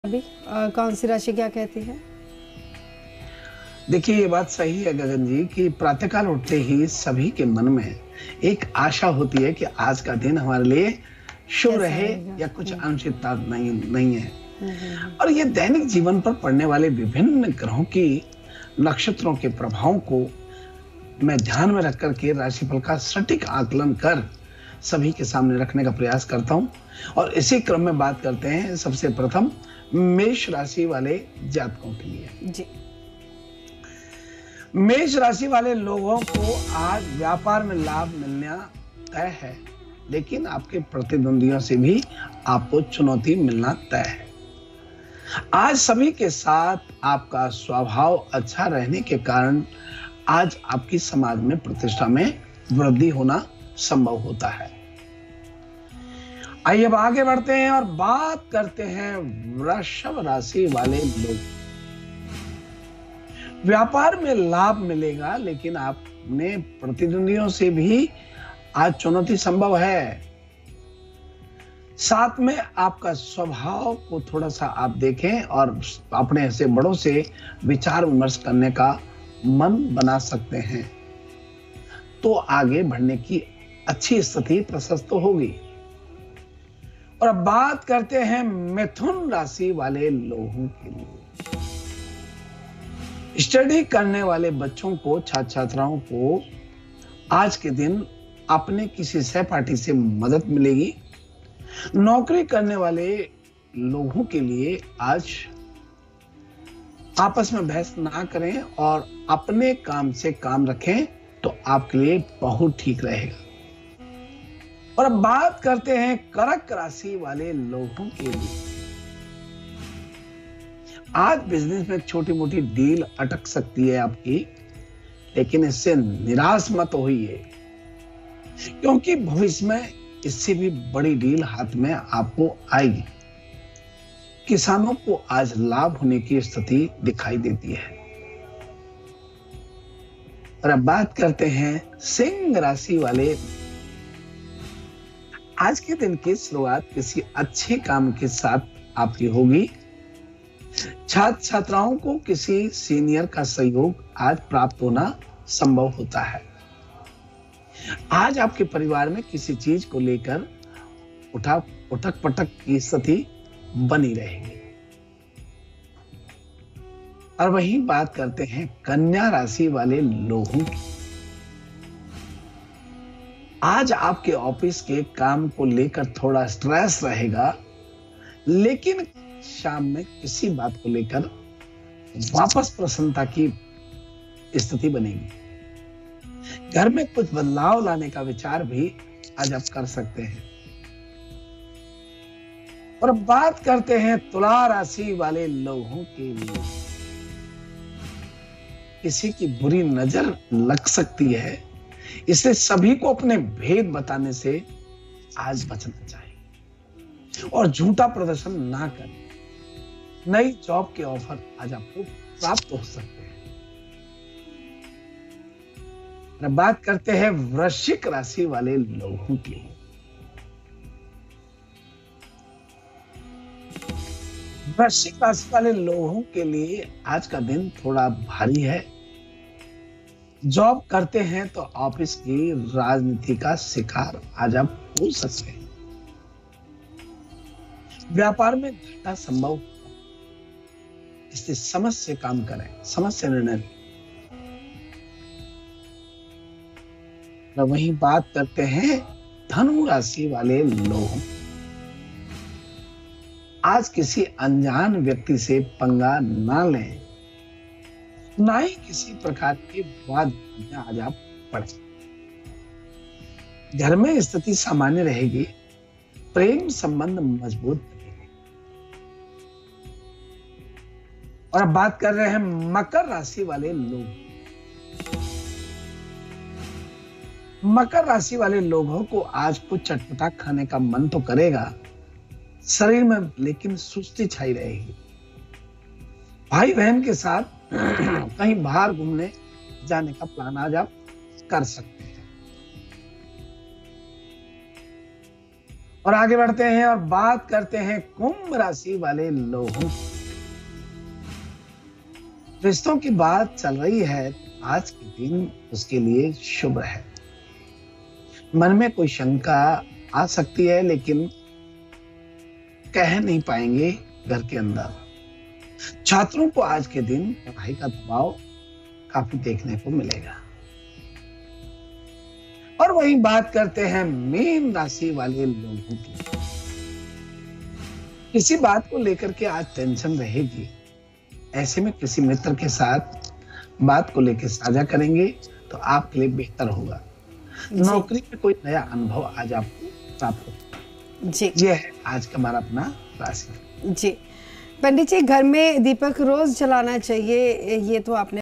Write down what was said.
अभी कौन सी राशि क्या कहती है? देखिए, ये बात सही है गगन जी कि प्रातःकाल उठते ही सभी के मन में एक आशा होती है कि आज का दिन हमारे लिए शुभ कैसा रहे रहेगा? या कुछ अनिश्चितता नहीं नहीं है। हम्म। और ये दैनिक जीवन पर पड़ने वाले विभिन्न ग्रहों की नक्षत्रों के प्रभावों को मैं ध्यान में रख करके राशिफल का सटीक आकलन कर सभी के सामने रखने का प्रयास करता हूं। और इसी क्रम में बात करते हैं सबसे प्रथम मेष राशि वाले जातकों के लिए। जी। मेष राशि वाले लोगों को आज व्यापार में लाभ मिलना तय है, लेकिन आपके प्रतिद्वंदियों से भी आपको चुनौती मिलना तय है। आज सभी के साथ आपका स्वभाव अच्छा रहने के कारण आज आपकी समाज में प्रतिष्ठा में वृद्धि होना संभव होता है। आइए अब आगे बढ़ते हैं और बात करते हैं वृषभ राशि वाले लोग। व्यापार में लाभ मिलेगा, लेकिन आपने प्रतिद्वंदियों से भी आज चुनौती संभव है। साथ में आपका स्वभाव को थोड़ा सा आप देखें और अपने ऐसे बड़ों से विचार विमर्श करने का मन बना सकते हैं, तो आगे बढ़ने की अच्छी स्थिति प्रशस्त होगी। और अब बात करते हैं मिथुन राशि वाले लोगों के लिए। स्टडी करने वाले बच्चों को, छात्र छात्राओं को आज के दिन अपने किसी सहपाठी से मदद मिलेगी। नौकरी करने वाले लोगों के लिए आज आपस में बहस ना करें और अपने काम से काम रखें, तो आपके लिए बहुत ठीक रहेगा। और अब बात करते हैं कर्क राशि वाले लोगों के लिए। आज बिजनेस में छोटी मोटी डील अटक सकती है आपकी, लेकिन इससे निराश मत होइए, क्योंकि भविष्य में इससे भी बड़ी डील हाथ में आपको आएगी। किसानों को आज लाभ होने की स्थिति दिखाई देती है। और अब बात करते हैं सिंह राशि वाले। आज के दिन की शुरुआत किसी अच्छे काम के साथ आपकी होगी। छात्र छात्राओं को किसी सीनियर का सहयोग आज प्राप्त होना संभव होता है। आज आपके परिवार में किसी चीज को लेकर उठक पटक की स्थिति बनी रहेगी। और वही बात करते हैं कन्या राशि वाले लोगों की। आज आपके ऑफिस के काम को लेकर थोड़ा स्ट्रेस रहेगा, लेकिन शाम में किसी बात को लेकर वापस प्रसन्नता की स्थिति बनेगी। घर में कुछ बदलाव लाने का विचार भी आज आप कर सकते हैं। और अब बात करते हैं तुला राशि वाले लोगों के लिए। किसी की बुरी नजर लग सकती है, इसलिए सभी को अपने भेद बताने से आज बचना चाहिए और झूठा प्रदर्शन ना करें। नई जॉब के ऑफर आज आपको प्राप्त हो सकते हैं। बात करते हैं वृश्चिक राशि वाले लोगों की। वृश्चिक राशि वाले लोगों के लिए आज का दिन थोड़ा भारी है। जॉब करते हैं तो ऑफिस की राजनीति का शिकार आज आप हो सकते हैं। व्यापार में घाटा संभव होगा, इसलिए समझ से काम करें, समझ से निर्णय लें। वही बात करते हैं धनु राशि वाले लोगों। आज किसी अनजान व्यक्ति से पंगा ना लें, ना ही किसी प्रकार के विवाद में आज आप पड़े। घर में स्थिति सामान्य रहेगी, प्रेम संबंध मजबूत बनेंगे। और अब बात कर रहे हैं मकर राशि वाले लोग। मकर राशि वाले लोगों को आज कुछ चटपटा खाने का मन तो करेगा, शरीर में लेकिन सुस्ती छाई रहेगी। भाई बहन के साथ कहीं बाहर घूमने जाने का प्लान आज आप कर सकते हैं। और आगे बढ़ते हैं और बात करते हैं कुंभ राशि वाले लोगों की। रिश्तों की बात चल रही है, आज के दिन उसके लिए शुभ है। मन में कोई शंका आ सकती है, लेकिन कह नहीं पाएंगे घर के अंदर। छात्रों को आज के दिन पढ़ाई का दबाव काफी देखने को मिलेगा। और वही बात करते हैं मीन राशि वाले लोगों की। किसी बात को लेकर के आज टेंशन रहेगी। ऐसे में किसी मित्र के साथ बात को लेकर साझा करेंगे तो आपके लिए बेहतर होगा। नौकरी में कोई नया अनुभव आज आपको प्राप्त होगा। जी, ये है आज का हमारा अपना राशि। जी पंडित जी, घर में दीपक रोज जलाना चाहिए, ये तो आपने